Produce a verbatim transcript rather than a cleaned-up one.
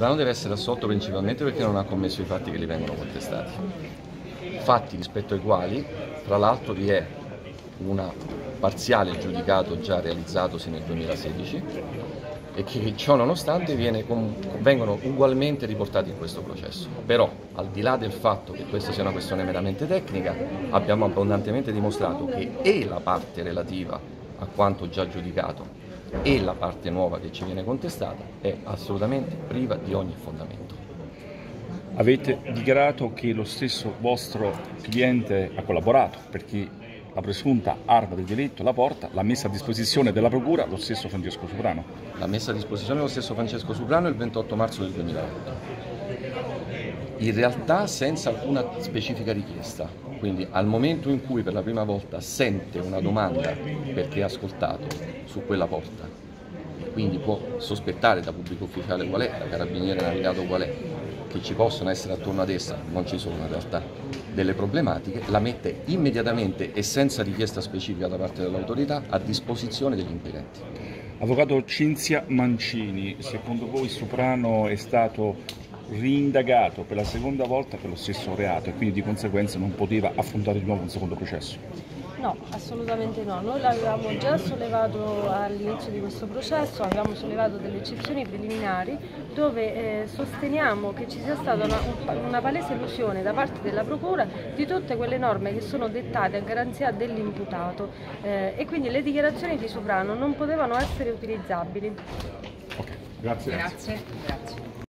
Soprano deve essere assolto principalmente perché non ha commesso i fatti che gli vengono contestati. Fatti rispetto ai quali, tra l'altro, vi è un parziale giudicato già realizzatosi nel duemilasedici e che ciò nonostante viene, vengono ugualmente riportati in questo processo. Però, al di là del fatto che questa sia una questione meramente tecnica, abbiamo abbondantemente dimostrato che e la parte relativa a quanto già giudicato e la parte nuova che ci viene contestata è assolutamente priva di ogni fondamento. Avete dichiarato che lo stesso vostro cliente ha collaborato perché la presunta arma del delitto, la porta, l'ha messa a disposizione della procura lo stesso Francesco Soprano. L'ha messa a disposizione lo stesso Francesco Soprano il ventotto marzo del duemilaotto. In realtà senza alcuna specifica richiesta, quindi al momento in cui per la prima volta sente una domanda perché è ascoltato su quella porta, quindi può sospettare da pubblico ufficiale qual è, da carabiniere navigato qual è, che ci possono essere attorno ad essa, non ci sono in realtà, delle problematiche, la mette immediatamente e senza richiesta specifica da parte dell'autorità a disposizione degli inquirenti. Avvocato Cinzia Mancini, secondo voi Soprano è stato riindagato per la seconda volta per lo stesso reato e quindi di conseguenza non poteva affrontare di nuovo un secondo processo? No, assolutamente no. Noi l'avevamo già sollevato all'inizio di questo processo, avevamo sollevato delle eccezioni preliminari dove eh, sosteniamo che ci sia stata una, una palese elusione da parte della Procura di tutte quelle norme che sono dettate a garanzia dell'imputato eh, e quindi le dichiarazioni di Soprano non potevano essere utilizzabili. Ok, grazie. Grazie. Grazie.